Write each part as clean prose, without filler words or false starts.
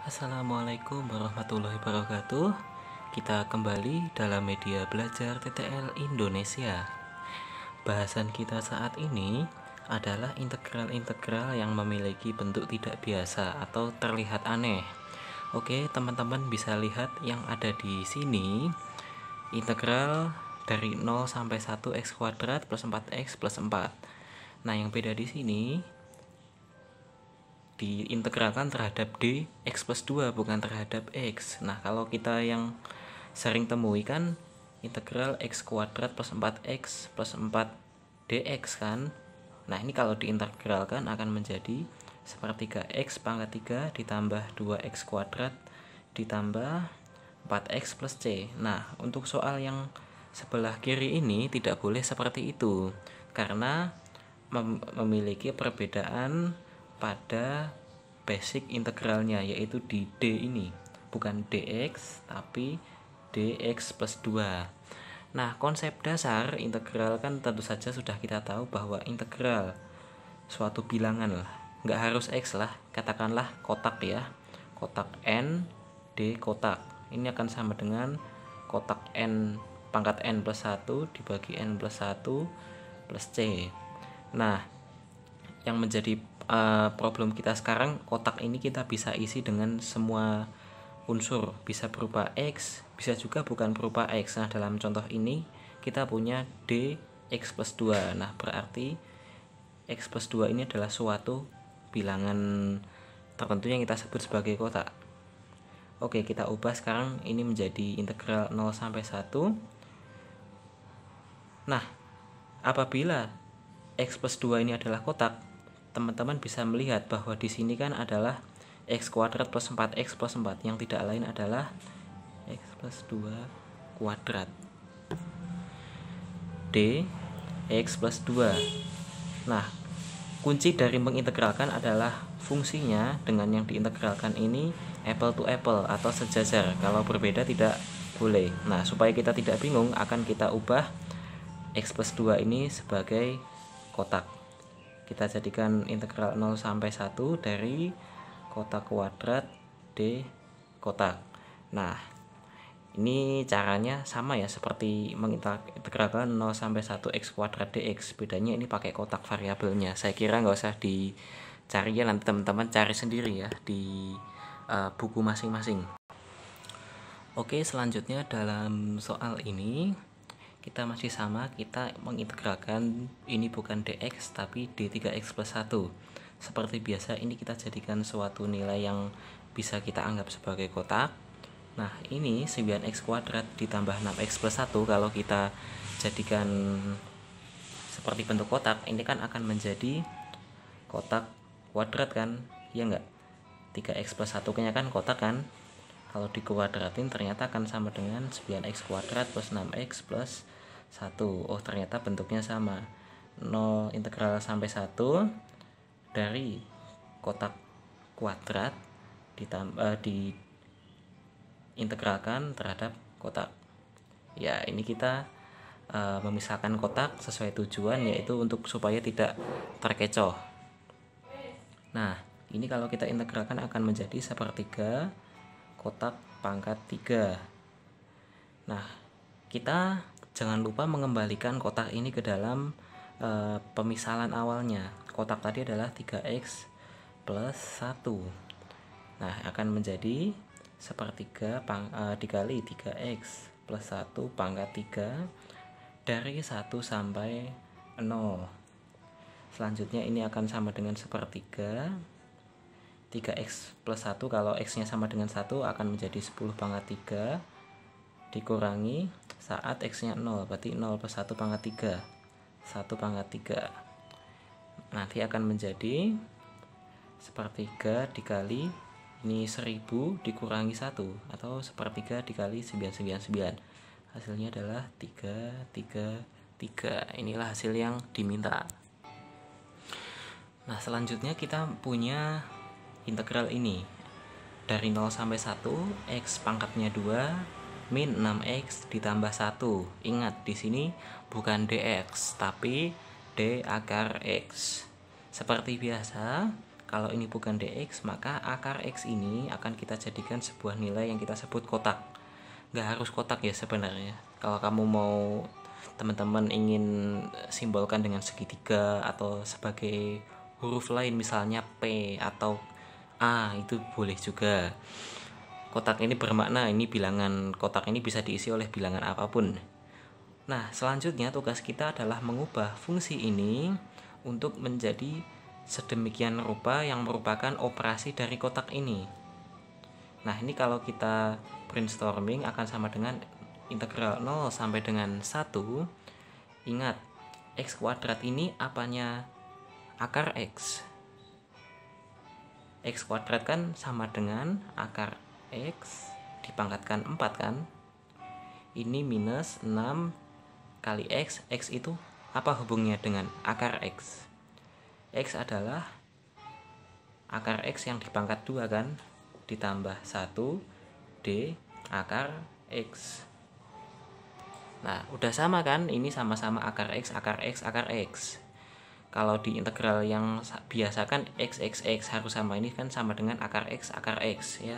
Assalamualaikum warahmatullahi wabarakatuh. Kita kembali dalam media belajar TTL Indonesia. Bahasan kita saat ini adalah integral-integral yang memiliki bentuk tidak biasa atau terlihat aneh. Oke, teman-teman bisa lihat yang ada di sini. Integral dari 0 sampai 1 x kuadrat plus 4x plus 4. Nah, yang beda di sini diintegralkan terhadap d x plus 2 bukan terhadap x. Nah, kalau kita yang sering temui kan integral x kuadrat plus 4x plus 4 dx kan. Nah, ini kalau diintegralkan akan menjadi sepertiga x pangkat 3 ditambah 2x kuadrat ditambah 4x plus c. Nah, untuk soal yang sebelah kiri ini tidak boleh seperti itu karena memiliki perbedaan pada basic integralnya, yaitu di d ini, bukan dx tapi dx plus 2. Nah, konsep dasar integral kan tentu saja sudah kita tahu bahwa integral suatu bilangan lah, nggak harus x lah, katakanlah kotak ya, kotak n d kotak ini akan sama dengan kotak n pangkat n plus 1 dibagi n plus 1 plus c. Nah, yang menjadi problem kita sekarang, kotak ini kita bisa isi dengan semua unsur, bisa berupa x, bisa juga bukan berupa x. Nah, dalam contoh ini kita punya d x plus 2. Nah, berarti x plus 2 ini adalah suatu bilangan tertentu yang kita sebut sebagai kotak. Oke, kita ubah sekarang ini menjadi integral 0 sampai 1. Nah, apabila x plus 2 ini adalah kotak, teman-teman bisa melihat bahwa di sini kan adalah x kuadrat plus 4x plus 4, yang tidak lain adalah x plus 2 kuadrat d x plus 2. Nah, kunci dari mengintegralkan adalah fungsinya dengan yang diintegralkan ini apple to apple atau sejajar. Kalau berbeda tidak boleh. Nah, supaya kita tidak bingung, akan kita ubah x plus 2 ini sebagai kotak. Kita jadikan integral 0 sampai 1 dari kotak kuadrat d kotak. Nah, ini caranya sama ya seperti mengintegralkan 0 sampai 1 x kuadrat dx. Bedanya ini pakai kotak variabelnya. Saya kira nggak usah dicari ya, nanti teman-teman cari sendiri ya di buku masing-masing. Oke, selanjutnya dalam soal ini kita masih sama, kita mengintegralkan ini bukan dx tapi d3x plus 1. Seperti biasa ini kita jadikan suatu nilai yang bisa kita anggap sebagai kotak. Nah, ini 9x kuadrat ditambah 6x plus 1 kalau kita jadikan seperti bentuk kotak, ini kan akan menjadi kotak kuadrat kan, ya enggak? 3x plus 1 nya kan kotak kan. Kalau dikuadratin ternyata akan sama dengan 9x kuadrat plus 6x plus 1. Oh, ternyata bentuknya sama. 0 integral sampai 1 dari kotak kuadrat diintegralkan terhadap kotak. Ya, ini kita memisahkan kotak sesuai tujuan, yaitu untuk supaya tidak terkecoh. Nah, ini kalau kita integralkan akan menjadi sepertiga kotak pangkat 3. Nah, kita jangan lupa mengembalikan kotak ini ke dalam pemisahan awalnya. Kotak tadi adalah 3x plus 1. Nah, akan menjadi sepertiga dikali 3x plus 1 pangkat 3 dari 1 sampai 0. Selanjutnya ini akan sama dengan sepertiga 3x plus 1, kalau x nya sama dengan 1 akan menjadi 10 pangkat 3 dikurangi saat x nya 0, berarti 0 plus 1 pangkat 3, 1 pangkat 3. Nanti akan menjadi sepertiga dikali ini 1000 dikurangi 1, atau sepertiga dikali 999. Hasilnya adalah 333. Inilah hasil yang diminta. Nah, selanjutnya kita punya integral ini dari 0 sampai 1, x pangkatnya 2 min 6x ditambah 1. Ingat, di sini bukan dx tapi d akar x. Seperti biasa, Kalau ini bukan dx, maka akar x ini akan kita jadikan sebuah nilai yang kita sebut kotak. Nggak harus kotak ya sebenarnya. Kalau kamu mau, teman-teman ingin simbolkan dengan segitiga atau sebagai huruf lain, misalnya P atau A, itu boleh juga. Kotak ini bermakna ini bilangan, kotak ini bisa diisi oleh bilangan apapun. Nah, selanjutnya tugas kita adalah mengubah fungsi ini untuk menjadi sedemikian rupa yang merupakan operasi dari kotak ini. Nah, ini kalau kita brainstorming akan sama dengan integral 0 sampai dengan 1. Ingat, x kuadrat ini apanya akar x. X kuadrat kan sama dengan akar x dipangkatkan 4 kan. Ini minus 6 kali x. X itu apa hubungnya dengan akar x? X adalah akar x yang dipangkat 2 kan, ditambah 1 d akar x. Nah, udah sama kan? Ini sama-sama akar x, akar x, akar x. Kalau di integral yang biasa kan x harus sama, ini kan sama dengan akar x ya.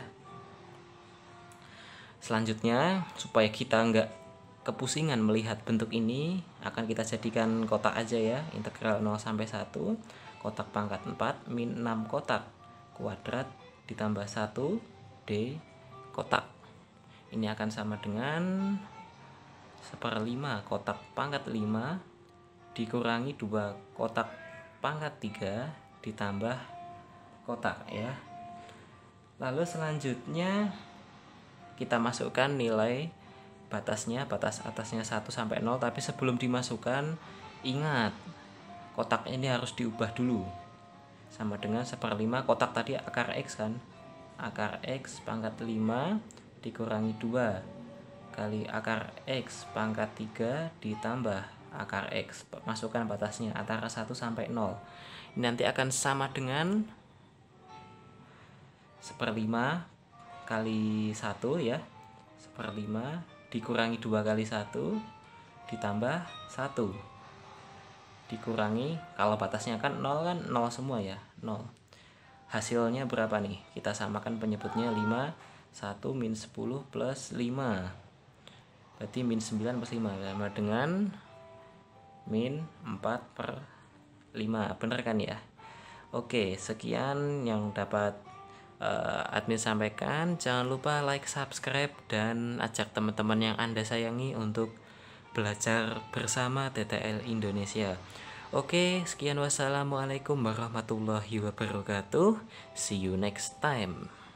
Selanjutnya, supaya kita nggak kepusingan melihat bentuk ini, akan kita jadikan kotak aja ya. Integral 0 sampai 1, kotak pangkat 4 min 6 kotak kuadrat ditambah 1 d kotak. Ini akan sama dengan 1/5 kotak pangkat 5 dikurangi 2 kotak pangkat 3 ditambah kotak ya. Lalu selanjutnya kita masukkan nilai batasnya, batas atasnya 1 sampai 0, tapi sebelum dimasukkan ingat kotak ini harus diubah dulu. Sama dengan 1/5 kotak tadi akar x kan. Akar x pangkat 5 dikurangi 2 kali akar x pangkat 3 ditambah akar x. Masukkan batasnya antara 1 sampai 0. Ini nanti akan sama dengan 1/5 kali 1 ya. 1/5 dikurangi 2 kali 1 ditambah 1 dikurangi, kalau batasnya kan 0 kan 0 semua ya, 0. Hasilnya berapa nih? Kita samakan penyebutnya 5, 1 min 10 plus 5. Berarti min 9 plus 5 sama dengan min 4/5. Bener kan ya? Oke, sekian yang dapat admin sampaikan. Jangan lupa like, subscribe, dan ajak teman-teman yang Anda sayangi untuk belajar bersama TTL Indonesia. Oke, sekian, wassalamualaikum warahmatullahi wabarakatuh. See you next time.